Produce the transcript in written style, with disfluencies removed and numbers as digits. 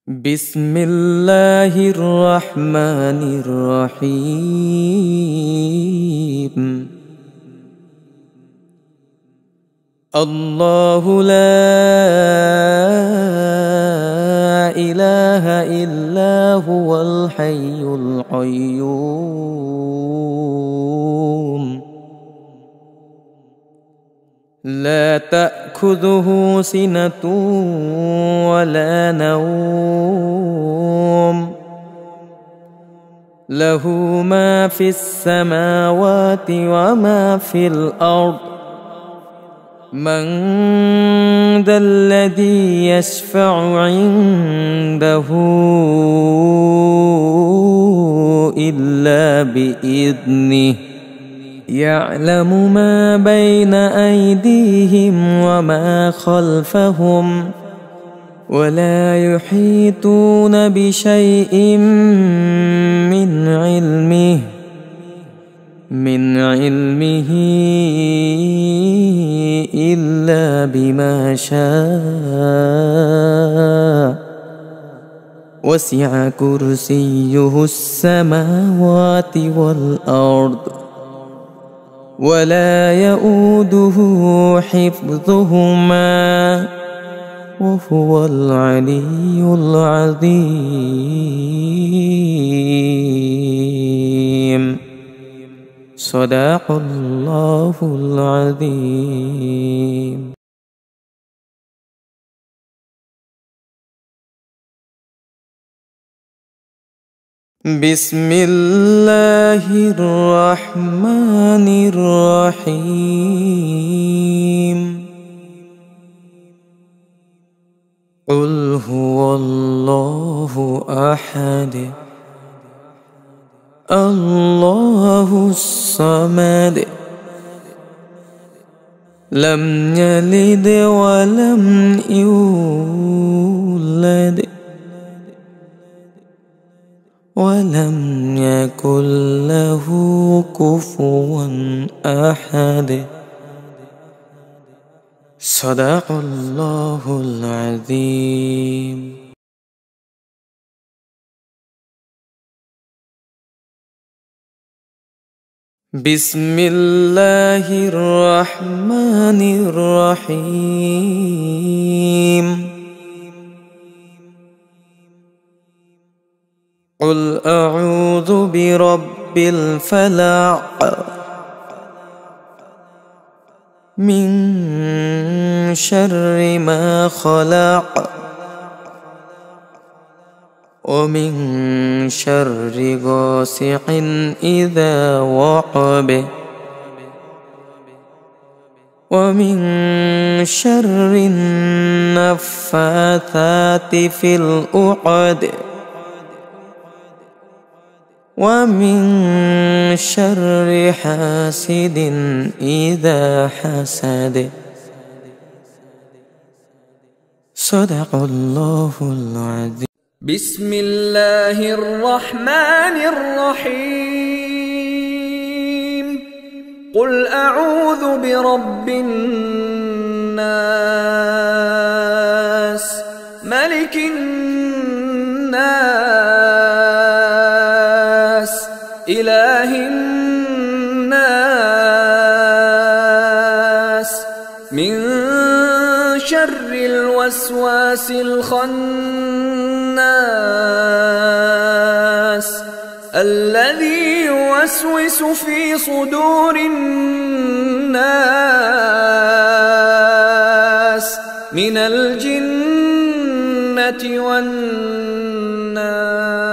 بسم الله الرحمن الرحيم. الله لا إله إلا هو الحي القيوم لا تأخذه سنة ولا نوم له ما في السماوات وما في الأرض من ذا الذي يشفع عنده إلا بإذنه يعلم ما بين أيديهم وما خلفهم ولا يحيطون بشيء من علمه إلا بما شاء وسع كرسيه السماوات والأرض ولا يؤوده حفظهما وهو العلي العظيم. صدق الله العظيم. بسم الله الرحمن الرحيم. قل هو الله أحد الله الصمد لم يلد ولم يولد ولم يكن له كفوا أحد. صدق الله العظيم. بسم الله الرحمن الرحيم. قل أعوذ برب الفلق من شر ما خلق ومن شر غاسق إذا وقب ومن شر النفاثات في العقد ومن شر حاسد إذا حسد. صدق الله العظيم. بسم الله الرحمن الرحيم. قل أعوذ برب الناس ملك الناس إله الناس من شر الوسواس الخناس الذي يوسوس في صدور الناس من الجنة والناس.